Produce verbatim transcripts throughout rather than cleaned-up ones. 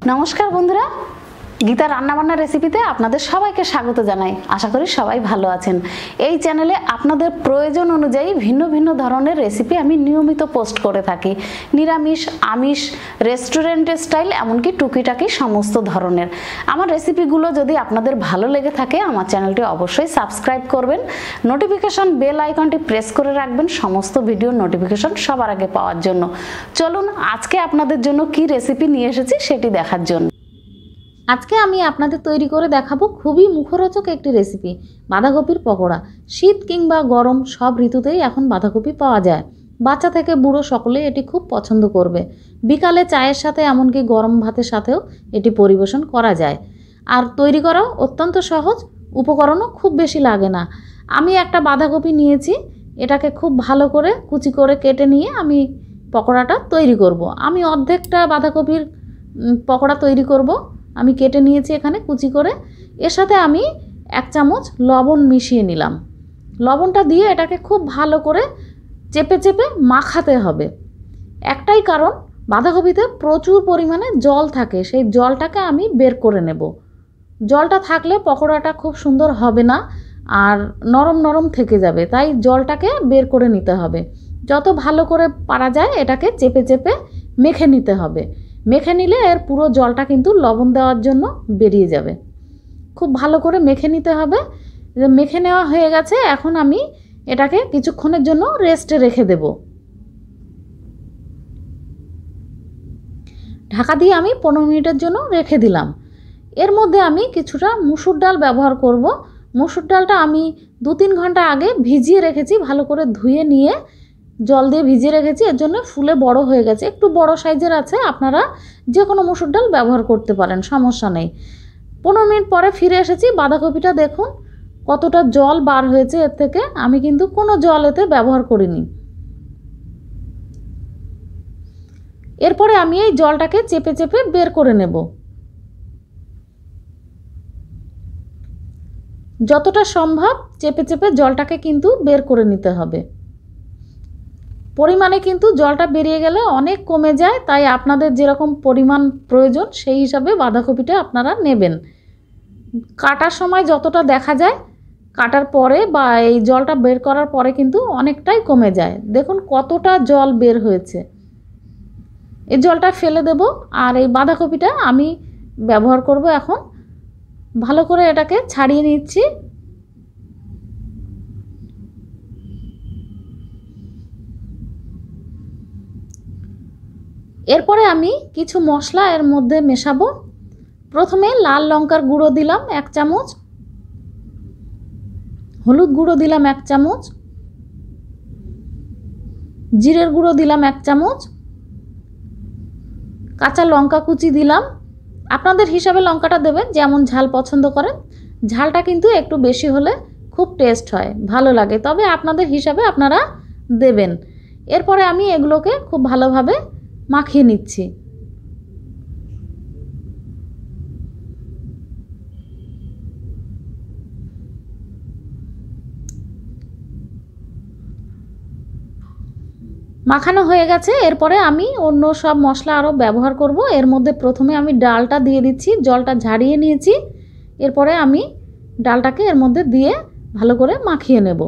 नमस्कार बंधुरा गीता रान्नाबान्ना रेसिपिते आपनादेर सबाइके स्वागत जानाई। आशा करी सबाई भालो आछेन। एई चैनेले आपनादेर प्रयोजन अनुयायी भिन्न भिन्न धरनेर रेसिपि आमि नियमित पोस्ट करे थाकी। निरामिष आमिष रेस्टुरेंट स्टाइल एमनकि टुकिटाकी समस्त धरनेर आमार रेसिपिगुलो यदि आपनादेर भालो लेगे थाके आमार चैनेलटी अवश्यई सबस्क्राइब करबेन, नोटिफिकेशन बेल आइकनटी प्रेस करे राखबेन समस्त भिडियोर नोटिफिकेशन सबार आगे पाওয়ার জন্য। चलुन आजके आपनादेर जন্য कि रेसिपि निये एसेछि सेटी देखार जন্য। आज के आमी आपनादेर तैरी करे देखाबो खूबई मुखरोचक एकटी रेसिपि बाँधाकपिर पकोड़ा। शीत किंबा गरम सब ऋतुतेई एखन बाँधाकपि पाওয়া যায়। बाच्चा थेके बुड़ो सकलेई एटी खूब पछंद करबे। बिकाले चायेर साथे एमनकि गरम भातेर साथेओ एटी परिवेशन करा যায়। आर तैरी कराओ अत्यंत सहज, उपकरणও खूब बेशी लागे ना। आमी एकटा बाँधाकपि नियेछि, एटाके खूब भालो करे कुचि करे केटे निये आमी पकोड़ाटा तैरी करब। आमी अर्धेकटा बाँधाकपिर पकोड़ा तैरी करब। आमी केटे निয়েছি এখানে কুচি করে। এর সাথে আমি এক চামচ লবণ মিশিয়ে নিলাম। লবণটা দিয়ে এটাকে খুব ভালো করে চেপে চেপে মাখাতে হবে। একটাই কারণ, বাঁধাকপিতে প্রচুর পরিমাণে জল থাকে, সেই জলটাকে আমি বের করে নেব। জলটা থাকলে পকোড়াটা খুব সুন্দর হবে না আর নরম নরম থেকে যাবে, তাই জলটাকে বের করে নিতে হবে। যত ভালো করে পারা যায় এটাকে চেপে চেপে মেখে নিতে হবে। মেখে নিলে এর পুরো জলটা কিন্তু লবণ দেওয়ার জন্য বেরিয়ে যাবে। খুব ভালো করে মেখে নিতে হবে। মেখে নেওয়া হয়ে গেছে, এখন আমি এটাকে কিছুক্ষণের জন্য রেস্টে রেখে দেব। ঢাকা দিয়ে আমি পনেরো মিনিটের জন্য রেখে দিলাম। এর মধ্যে আমি কিছুটা মুসুর ডাল ব্যবহার করব। মুসুর ডালটা আমি দু তিন ঘন্টা আগে ভিজিয়ে রেখেছি, ভালো করে ধুয়ে নিয়ে জল দিয়ে ভিজিয়ে রেখেছি। এর জন্য ফুলে বড় হয়ে গেছে, একটু বড় সাইজের আছে। আপনারা যে কোনো মুসুর ডাল ব্যবহার করতে পারেন, সমস্যা নেই। পনেরো মিনিট পরে ফিরে এসেছি। বাঁধাকপিটা দেখুন কতটা জল বার হয়েছে এর থেকে। আমি কিন্তু কোনো জল এতে ব্যবহার করিনি। এরপরে আমি এই জলটাকে চেপে চেপে বের করে নেব। যতটা সম্ভব চেপে চেপে জলটাকে কিন্তু বের করে নিতে হবে। পরিমাণে কিন্তু জলটা বেরিয়ে গেলে অনেক কমে যায়, তাই আপনাদের যেরকম পরিমাণ প্রয়োজন সেই হিসাবে বাঁধাকপিটা আপনারা নেবেন। কাটার সময় যতটা দেখা যায়, কাটার পরে বা এই জলটা বের করার পরে কিন্তু অনেকটাই কমে যায়। দেখুন কতটা জল বের হয়েছে। এই জলটা ফেলে দেব আর এই বাঁধাকপিটা আমি ব্যবহার করব। এখন ভালো করে এটাকে ছাড়িয়ে নিচ্ছি। এরপরে আমি কিছু মশলা এর মধ্যে মেশাবো। প্রথমে লাল লঙ্কার গুঁড়ো দিলাম এক চামচ, হলুদ গুঁড়ো দিলাম এক চামচ, জিরের গুঁড়ো দিলাম এক চামচ, কাঁচা লঙ্কা কুচি দিলাম। আপনাদের হিসাবে লঙ্কাটা দেবেন, যেমন ঝাল পছন্দ করেন। ঝালটা কিন্তু একটু বেশি হলে খুব টেস্ট হয়, ভালো লাগে, তবে আপনাদের হিসাবে আপনারা দেবেন। এরপরে আমি এগুলোকে খুব ভালোভাবে মাখিয়ে নিচ্ছি। মাখানো হয়ে গেছে। এরপরে আমি অন্য সব মশলা আরও ব্যবহার করব। এর মধ্যে প্রথমে আমি ডালটা দিয়ে দিচ্ছি, জলটা ঝাড়িয়ে নিয়েছি। এরপরে আমি ডালটাকে এর মধ্যে দিয়ে ভালো করে মাখিয়ে নেব।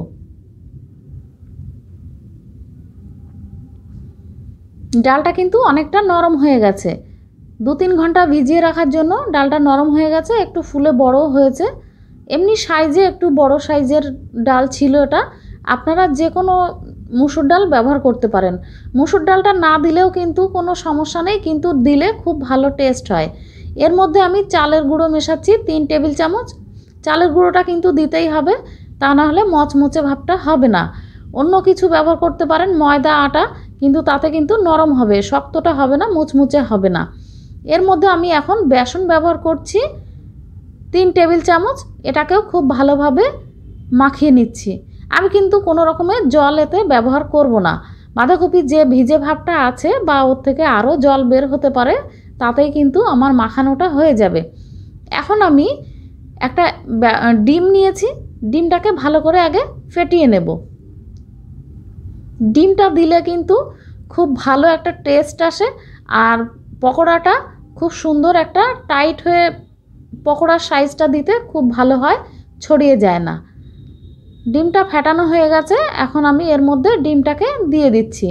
ডালটা কিন্তু অনেকটা নরম হয়ে গেছে। দু তিন ঘন্টা ভিজিয়ে রাখার জন্য ডালটা নরম হয়ে গেছে, একটু ফুলে বড় হয়েছে। এমনি সাইজে একটু বড় সাইজের ডাল ছিল এটা। আপনারা যে কোনো মুসুর ডাল ব্যবহার করতে পারেন। মুসুর ডালটা না দিলেও কিন্তু কোনো সমস্যা নেই, কিন্তু দিলে খুব ভালো টেস্ট হয়। এর মধ্যে আমি চালের গুঁড়ো মেশাচ্ছি তিন টেবিল চামচ। চালের গুঁড়োটা কিন্তু দিতেই হবে, তা না হলে মচমচে ভাবটা হবে না। অন্য কিছু ব্যবহার করতে পারেন, ময়দা আটা, কিন্তু তাতে কিন্তু নরম হবে, শক্তটা হবে না, মুচমুচে হবে না। এর মধ্যে আমি এখন বেসন ব্যবহার করছি তিন টেবিল চামচ। এটাকেও খুব ভালোভাবে মাখিয়ে নিচ্ছি। আমি কিন্তু কোনো রকমের জল এতে ব্যবহার করব না। বাঁধাকপির যে ভিজে ভাবটা আছে বা ওর থেকে আরও জল বের হতে পারে, তাতেই কিন্তু আমার মাখানোটা হয়ে যাবে। এখন আমি একটা ডিম নিয়েছি, ডিমটাকে ভালো করে আগে ফেটিয়ে নেব। ডিমটা দিলে কিন্তু খুব ভালো একটা টেস্ট আসে আর পকোড়াটা খুব সুন্দর একটা টাইট হয়ে পকোড়ার সাইজটা দিতে খুব ভালো হয়, ছড়িয়ে যায় না। ডিমটা ফেটানো হয়ে গেছে, এখন আমি এর মধ্যে ডিমটাকে দিয়ে দিচ্ছি।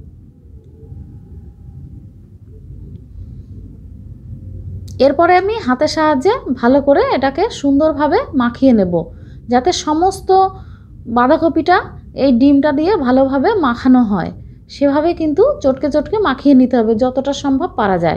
এরপরে আমি হাতের সাহায্যে ভালো করে এটাকে সুন্দরভাবে মাখিয়ে নেব, যাতে সমস্ত বাঁধাকপিটা এই ডিমটা দিয়ে ভালোভাবে মাখানো হয়। সেভাবে কিন্তু চটকে চটকে মাখিয়ে নিতে হবে যতটা সম্ভব পারা যায়।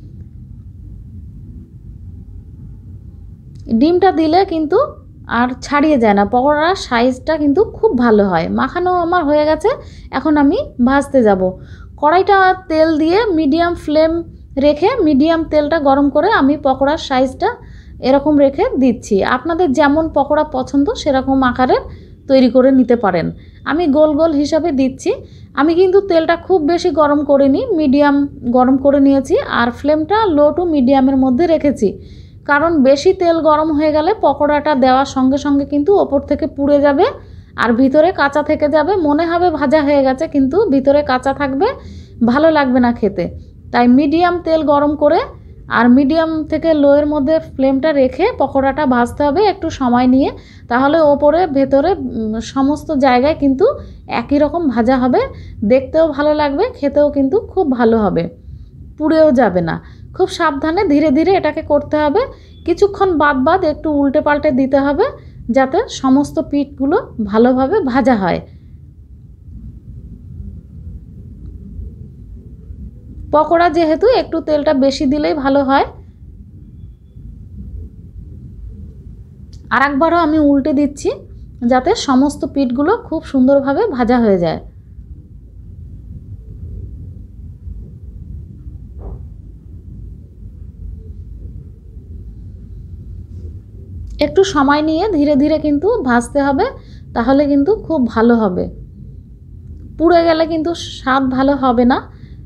ডিমটা দিলে কিন্তু আর ছাড়িয়ে যায় না, পকোড়ার সাইজটা কিন্তু খুব ভালো হয়। মাখানো আমার হয়ে গেছে, এখন আমি ভাজতে যাব। কড়াইটা তেল দিয়ে মিডিয়াম ফ্লেম রেখে মিডিয়াম তেলটা গরম করে আমি পকোড়ার সাইজটা এরকম রেখে দিচ্ছি। আপনাদের যেমন পকোড়া পছন্দ সেরকম আকারে তৈরি করে নিতে পারেন। আমি গোল গোল হিসাবে দিচ্ছি। আমি কিন্তু তেলটা খুব বেশি গরম করিনি, মিডিয়াম গরম করে নিয়েছি আর ফ্লেমটা লো টু মিডিয়ামের মধ্যে রেখেছি। কারণ বেশি তেল গরম হয়ে গেলে পকোড়াটা দেওয়ার সঙ্গে সঙ্গে কিন্তু ওপর থেকে পুড়ে যাবে আর ভিতরে কাঁচা থেকে যাবে। মনে হবে ভাজা হয়ে গেছে, কিন্তু ভিতরে কাঁচা থাকবে, ভালো লাগবে না খেতে। তাই মিডিয়াম তেল গরম করে আর মিডিয়াম থেকে লোয়ের মধ্যে ফ্লেমটা রেখে পকোড়াটা ভাজতে হবে একটু সময় নিয়ে। তাহলে ওপরে ভেতরে সমস্ত জায়গায় কিন্তু একই রকম ভাজা হবে, দেখতেও ভালো লাগবে, খেতেও কিন্তু খুব ভালো হবে, পুড়েও যাবে না। খুব সাবধানে ধীরে ধীরে এটাকে করতে হবে। কিছুক্ষণ বাদ বাদ একটু উল্টে পাল্টে দিতে হবে, যাতে সমস্ত পিঠগুলো ভালোভাবে ভাজা হয়। পকোড়া যেহেতু একটু তেলটা বেশি দিলেই ভালো হয়। আর একবারও আমি উল্টে দিচ্ছি, যাতে সমস্ত পিঠগুলো খুব সুন্দরভাবে ভাজা হয়ে যায়। একটু সময় নিয়ে ধীরে ধীরে কিন্তু ভাজতে হবে, তাহলে কিন্তু খুব ভালো হবে। পুড়ে গেলে কিন্তু স্বাদ ভালো হবে না।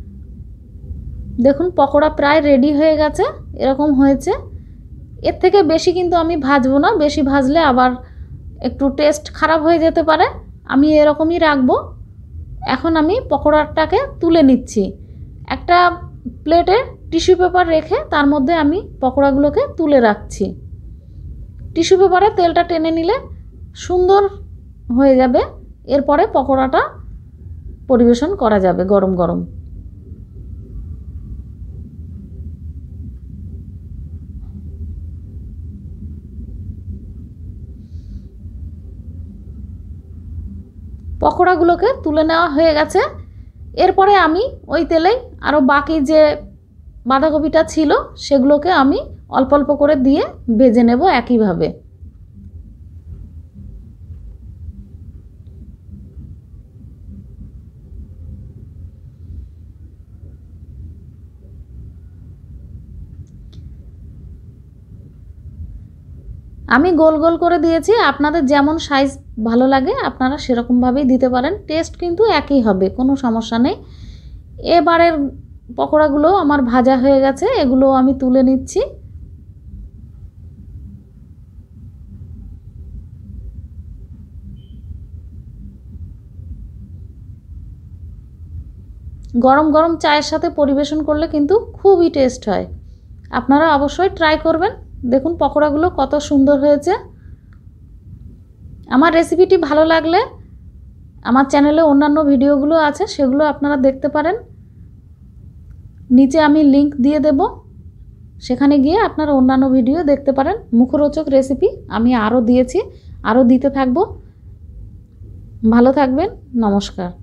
দেখুন পকোড়া প্রায় রেডি হয়ে গেছে, এরকম হয়েছে। এর থেকে বেশি কিন্তু আমি ভাজবো না, বেশি ভাজলে আবার একটু টেস্ট খারাপ হয়ে যেতে পারে। আমি এরকমই রাখবো। এখন আমি পকোড়াটাকে তুলে নিচ্ছি। একটা প্লেটে টিস্যু পেপার রেখে তার মধ্যে আমি পকোড়াগুলোকে তুলে রাখছি। টিস্যু পেপারে তেলটা টেনে নিলে সুন্দর হয়ে যাবে। এরপরে পকোড়াটা পরিবেশন করা যাবে গরম গরম। পকোড়াগুলোকে তুলে নেওয়া হয়ে গেছে। এরপরে আমি ওই তেলেই আরও বাকি যে বাঁধাকপিটা ছিল সেগুলোকে আমি অল্প অল্প করে দিয়ে ভেজে নেব একইভাবে। আমি গোল গোল করে দিয়েছি, আপনাদের যেমন সাইজ ভালো লাগে আপনারা সেরকমভাবেই দিতে পারেন। টেস্ট কিন্তু একই হবে, কোনো সমস্যা নেই। এবারের পকোড়াগুলো আমার ভাজা হয়ে গেছে, এগুলো আমি তুলে নিচ্ছি। গরম গরম চায়ের সাথে পরিবেশন করলে কিন্তু খুবই টেস্ট হয়। আপনারা অবশ্যই ট্রাই করবেন। দেখুন পকোড়াগুলো কত সুন্দর হয়েছে। আমার রেসিপিটি ভালো লাগলে আমার চ্যানেলে অন্যান্য ভিডিওগুলো আছে, সেগুলো আপনারা দেখতে পারেন। নিচে আমি লিংক দিয়ে দেব, সেখানে গিয়ে আপনারা অন্যান্য ভিডিও দেখতে পারেন। মুখরোচক রেসিপি আমি আরও দিয়েছি, আরও দিতে থাকবো। ভালো থাকবেন, নমস্কার।